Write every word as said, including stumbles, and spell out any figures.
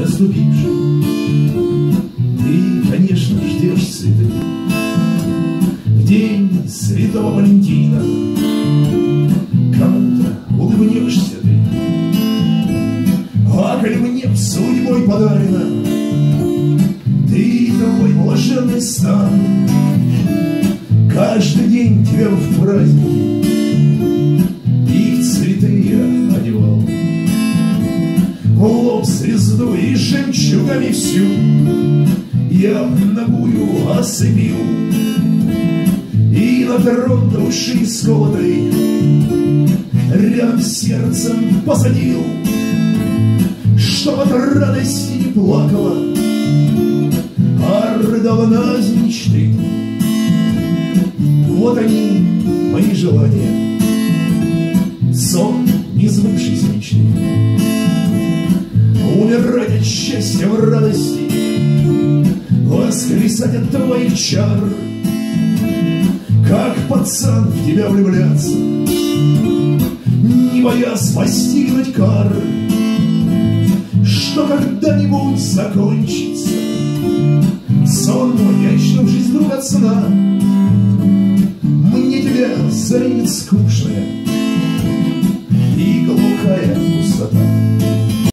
наступивший. Ты, конечно, ждешь цветы в день Святого Валентина. Кому-то улыбнешься ты, а коль мне судьбой подарено, ты твой блаженный стан. Каждый день тебя в праздники и в цветы я одевал, лоб звезду и жемчугами всю я ногую осыпил, и на трон души сколотой рядом с сердцем посадил, чтоб от радости не плакала, а рыдала на мечты. Вот они, мои желания, сон, не сбывшейся мечты. Умирать от счастья в радости, воскресать от твоих чар, как пацан в тебя влюбляться, не боясь постигнуть кар, что когда-нибудь закончится. Сон мой, очнув жизнь вдруг от сна, мне тебя заменит скучная